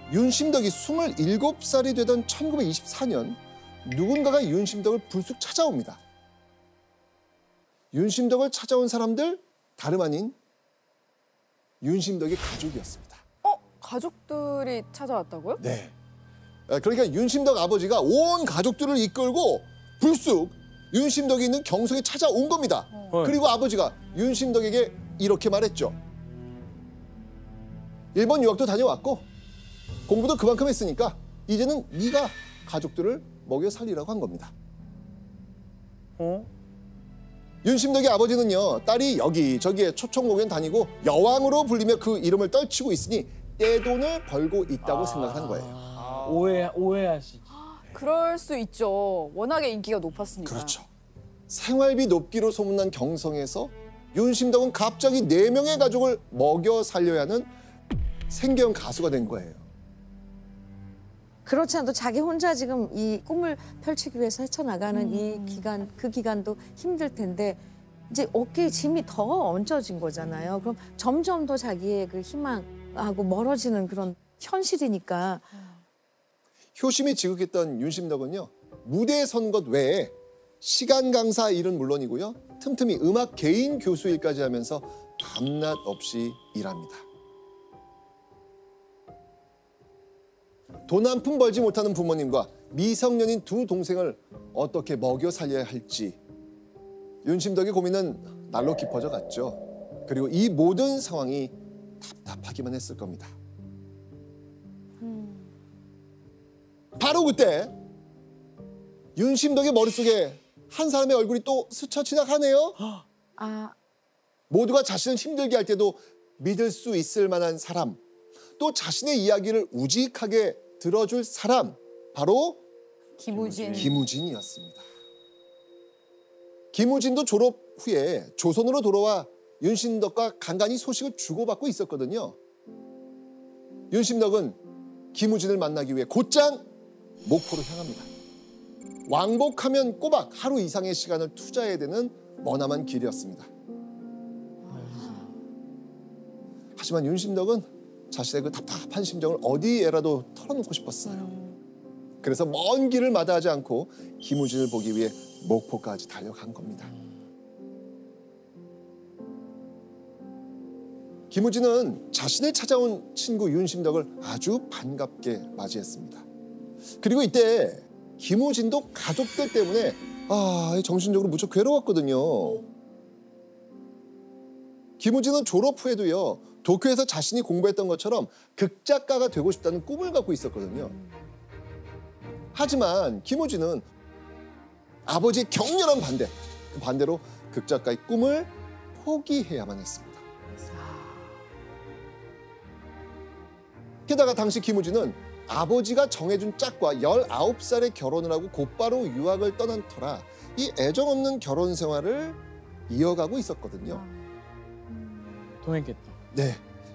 윤심덕이 27살이 되던 1924년 누군가가 윤심덕을 불쑥 찾아옵니다. 윤심덕을 찾아온 사람들 다름 아닌 윤심덕의 가족이었습니다. 가족들이 찾아왔다고요? 네. 그러니까 윤심덕 아버지가 온 가족들을 이끌고 불쑥 윤심덕이 있는 경성에 찾아온 겁니다. 그리고 아버지가 윤심덕에게 이렇게 말했죠. 일본 유학도 다녀왔고 공부도 그만큼 했으니까 이제는 네가 가족들을 먹여 살리라고 한 겁니다. 윤심덕의 아버지는요, 딸이 여기저기에 초청 공연 다니고 여왕으로 불리며 그 이름을 떨치고 있으니 떼돈을 벌고 있다고 생각한 거예요. 오해하시지. 그럴 수 있죠. 워낙에 인기가 높았으니까. 그렇죠. 생활비 높기로 소문난 경성에서 윤심덕은 갑자기 4명의 가족을 먹여 살려야 하는 생계형 가수가 된 거예요. 그렇지 않아도 자기 혼자 지금 이 꿈을 펼치기 위해서 헤쳐나가는 이 기간, 그 기간도 힘들 텐데 이제 어깨에 짐이 더 얹어진 거잖아요. 그럼 점점 더 자기의 그 희망하고 멀어지는 그런 현실이니까. 효심이 지극했던 윤심덕은요, 무대에 선 것 외에 시간 강사 일은 물론이고요, 틈틈이 음악 개인 교수 일까지 하면서 밤낮 없이 일합니다. 돈 한 푼 벌지 못하는 부모님과 미성년인 두 동생을 어떻게 먹여 살려야 할지 윤심덕의 고민은 날로 깊어져 갔죠. 그리고 이 모든 상황이 답답하기만 했을 겁니다. 바로 그때 윤심덕의 머릿속에 한 사람의 얼굴이 또 스쳐 지나가네요. 모두가 자신을 힘들게 할 때도 믿을 수 있을 만한 사람, 또 자신의 이야기를 우직하게 들어줄 사람, 바로 김우진이었습니다. 김우진도 졸업 후에 조선으로 돌아와 윤심덕과 간간히 소식을 주고받고 있었거든요. 윤심덕은 김우진을 만나기 위해 곧장 목포로 향합니다. 왕복하면 꼬박 하루 이상의 시간을 투자해야 되는 머나먼 길이었습니다. 하지만 윤심덕은 자신의 그 답답한 심정을 어디에라도 털어놓고 싶었어요. 그래서 먼 길을 마다하지 않고 김우진을 보기 위해 목포까지 달려간 겁니다. 김우진은 자신을 찾아온 친구 윤심덕을 아주 반갑게 맞이했습니다. 그리고 이때 김우진도 가족들 때문에 정신적으로 무척 괴로웠거든요. 김우진은 졸업 후에도요, 도쿄에서 자신이 공부했던 것처럼 극작가가 되고 싶다는 꿈을 갖고 있었거든요. 하지만 김우진은 아버지의 격렬한 반대, 그 반대로 극작가의 꿈을 포기해야만 했습니다. 게다가 당시 김우진은 아버지가 정해준 짝과 19살에 결혼을 하고 곧바로 유학을 떠난 터라 이 애정 없는 결혼 생활을 이어가고 있었거든요. 통했겠다. 네.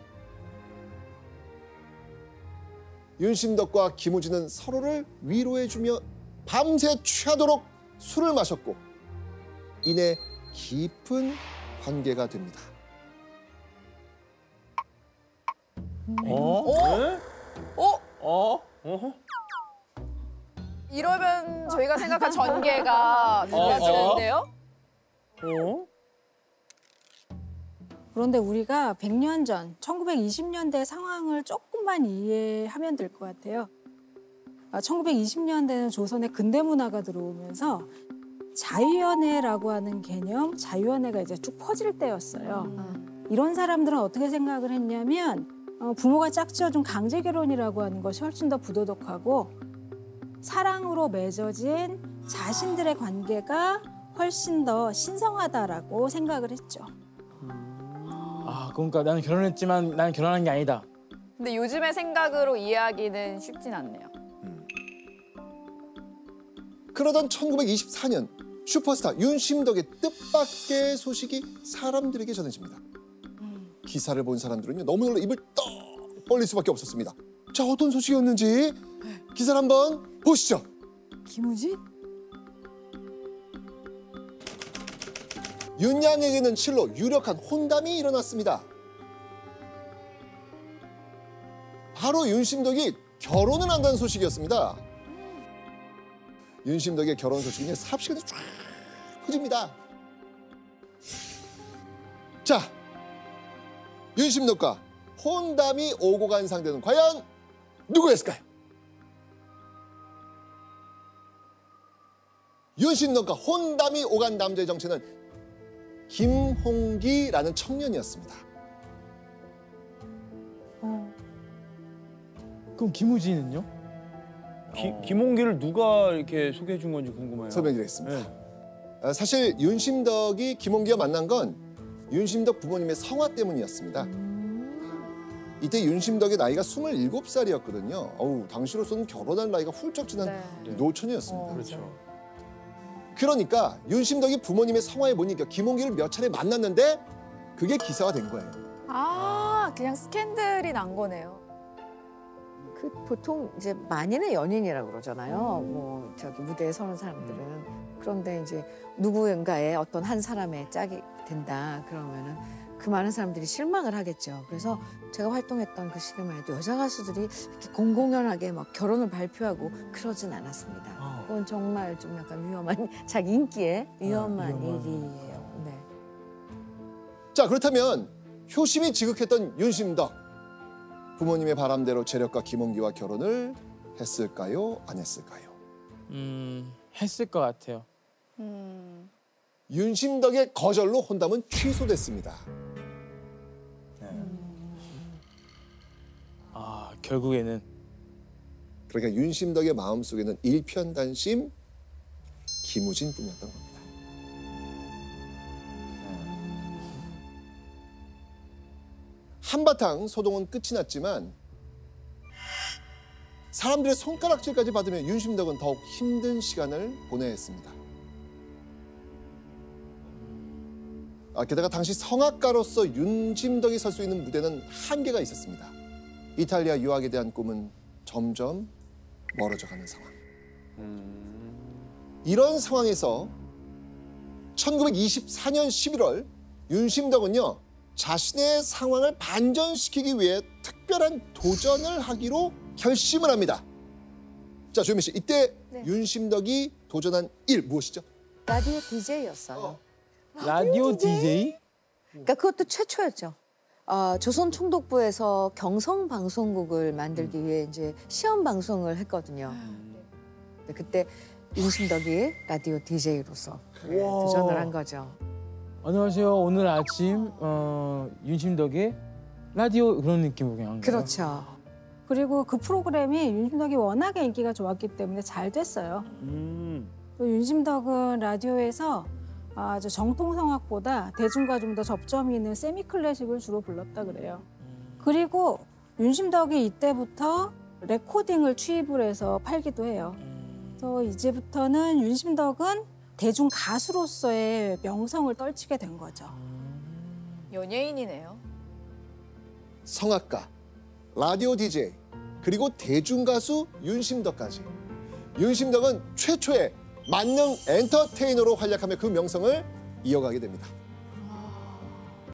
윤심덕과 김우진은 서로를 위로해주며 밤새 취하도록 술을 마셨고 이내 깊은 관계가 됩니다. 이러면 저희가 생각한 전개가 달라지는데요? 그런데 우리가 100년 전, 1920년대 상황을 조금만 이해하면 될 것 같아요. 1920년대는 조선의 근대 문화가 들어오면서 자유연애라고 하는 개념, 자유연애가 이제 쭉 퍼질 때였어요. 이런 사람들은 어떻게 생각을 했냐면 부모가 짝지어준 강제 결혼이라고 하는 것이 훨씬 더 부도덕하고 사랑으로 맺어진 자신들의 관계가 훨씬 더 신성하다라고 생각을 했죠. 그러니까 나는 결혼했지만 나는 결혼한 게 아니다. 근데 요즘의 생각으로 이해하기는 쉽진 않네요. 그러던 1924년 슈퍼스타 윤심덕의 뜻밖의 소식이 사람들에게 전해집니다. 기사를 본 사람들은요, 너무 놀라 입을 떡 벌릴 수밖에 없었습니다. 자, 어떤 소식이었는지 기사를 한번 보시죠. 김우진? 윤양에게는 실로 유력한 혼담이 일어났습니다. 바로 윤심덕이 결혼을 한다는 소식이었습니다. 윤심덕의 결혼 소식은 삽시간에 쫙 퍼집니다. 자, 윤심덕과 혼담이 오고 간 상대는 과연 누구였을까요? 윤심덕과 혼담이 오간 남자의 정체는 김홍기라는 청년이었습니다. 그럼 김우진은요? 김홍기를 누가 이렇게 소개해 준 건지 궁금해요. 설명드리겠습니다. 네. 사실 윤심덕이 김홍기와 만난 건 윤심덕 부모님의 성화 때문이었습니다. 이때 윤심덕의 나이가 27살이었거든요. 어우, 당시로서는 결혼할 나이가 훌쩍 지난 네. 노처녀였습니다. 그렇죠. 그러니까 윤심덕이 부모님의 성화에 못 이겨 김홍기를 몇 차례 만났는데 그게 기사가 된 거예요. 아, 그냥 스캔들이 난 거네요. 그 보통 이제 만인의 연인이라고 그러잖아요. 뭐 저기 무대에 서는 사람들은. 그런데 이제 누구인가의 어떤 한 사람의 짝이 된다 그러면은 그 많은 사람들이 실망을 하겠죠. 그래서 제가 활동했던 그 시기만 해도 여자 가수들이 이렇게 공공연하게 막 결혼을 발표하고 그러진 않았습니다. 그건 정말 좀 약간 위험한 자기 인기에 위험한 일이에요. 네. 자, 그렇다면 효심이 지극했던 윤심덕, 부모님의 바람대로 재력가 김홍기와 결혼을 했을까요? 안 했을까요? 했을 것 같아요. 윤심덕의 거절로 혼담은 취소됐습니다. 아, 결국에는 그러니까 윤심덕의 마음속에는 일편단심 김우진뿐이었던 겁니다. 한바탕 소동은 끝이 났지만 사람들의 손가락질까지 받으며 윤심덕은 더욱 힘든 시간을 보내야 했습니다. 게다가 당시 성악가로서 윤심덕이 설 수 있는 무대는 한계가 있었습니다. 이탈리아 유학에 대한 꿈은 점점 멀어져가는 상황. 이런 상황에서 1924년 11월 윤심덕은요, 자신의 상황을 반전시키기 위해 특별한 도전을 하기로 결심을 합니다. 자, 조현미 씨, 이때 네. 윤심덕이 도전한 일 무엇이죠? 라디오 DJ였어요. 라디오 DJ? 그러니까 그것도 최초였죠. 조선총독부에서 경성방송국을 만들기 위해 이제 시험 방송을 했거든요. 그때 윤심덕이 라디오 DJ로서 도전을 한 거죠. 안녕하세요. 오늘 아침 윤심덕의 라디오 그런 느낌으로 그냥 한 거예요. 그렇죠. 그리고 그 프로그램이 윤심덕이 워낙에 인기가 좋았기 때문에 잘 됐어요. 또 윤심덕은 라디오에서 아주 정통성악보다 대중과 좀 더 접점이 있는 세미클래식을 주로 불렀다 그래요. 그리고 윤심덕이 이때부터 레코딩을 취입을 해서 팔기도 해요. 그래서 이제부터는 윤심덕은 대중 가수로서의 명성을 떨치게 된 거죠. 연예인이네요. 성악가, 라디오 DJ, 그리고 대중가수 윤심덕까지. 윤심덕은 최초의 만능 엔터테이너로 활약하며 그 명성을 이어가게 됩니다.